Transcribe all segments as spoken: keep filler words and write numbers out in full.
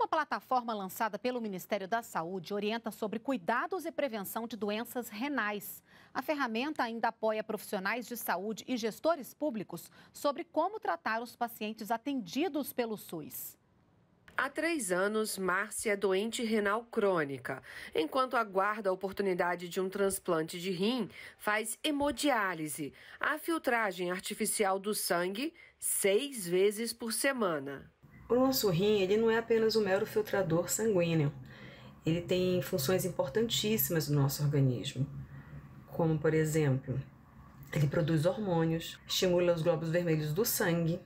Uma plataforma lançada pelo Ministério da Saúde orienta sobre cuidados e prevenção de doenças renais. A ferramenta ainda apoia profissionais de saúde e gestores públicos sobre como tratar os pacientes atendidos pelo SUS. Há três anos, Márcia é doente renal crônica. Enquanto aguarda a oportunidade de um transplante de rim, faz hemodiálise, a filtragem artificial do sangue, seis vezes por semana. O nosso rim, ele não é apenas um mero filtrador sanguíneo. Ele tem funções importantíssimas no nosso organismo, como, por exemplo, ele produz hormônios, estimula os glóbulos vermelhos do sangue,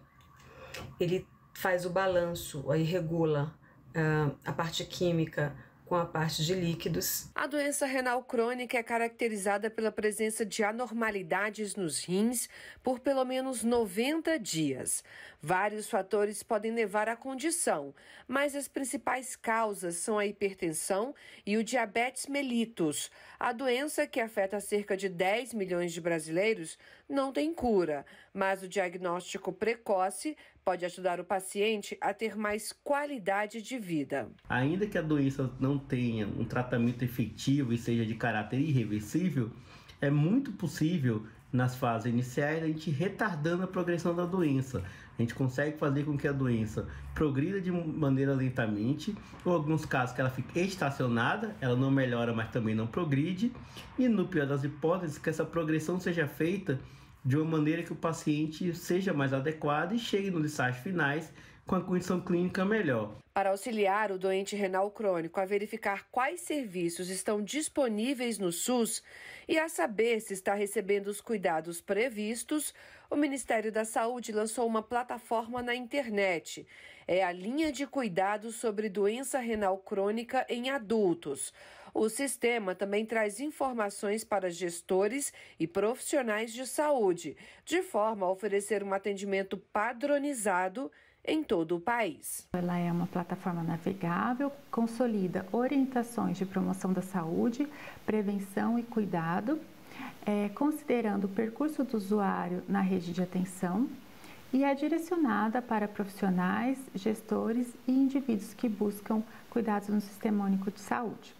ele faz o balanço, aí regula uh, a parte química com a parte de líquidos. A doença renal crônica é caracterizada pela presença de anormalidades nos rins por pelo menos noventa dias. Vários fatores podem levar à condição, mas as principais causas são a hipertensão e o diabetes mellitus. A doença, que afeta cerca de dez milhões de brasileiros, não tem cura, mas o diagnóstico precoce pode ajudar o paciente a ter mais qualidade de vida. Ainda que a doença não tenha um tratamento efetivo e seja de caráter irreversível, é muito possível, nas fases iniciais, a gente retardando a progressão da doença. A gente consegue fazer com que a doença progrida de maneira lentamente, ou em alguns casos que ela fique estacionada, ela não melhora, mas também não progride, e no pior das hipóteses, que essa progressão seja feita de uma maneira que o paciente seja mais adequado e chegue nos estágios finais com a condição clínica melhor. Para auxiliar o doente renal crônico a verificar quais serviços estão disponíveis no SUS e a saber se está recebendo os cuidados previstos, o Ministério da Saúde lançou uma plataforma na internet. É a linha de cuidados sobre doença renal crônica em adultos. O sistema também traz informações para gestores e profissionais de saúde, de forma a oferecer um atendimento padronizado em todo o país. Ela é uma plataforma navegável, consolida orientações de promoção da saúde, prevenção e cuidado, é, considerando o percurso do usuário na rede de atenção, e é direcionada para profissionais, gestores e indivíduos que buscam cuidados no Sistema Único de Saúde.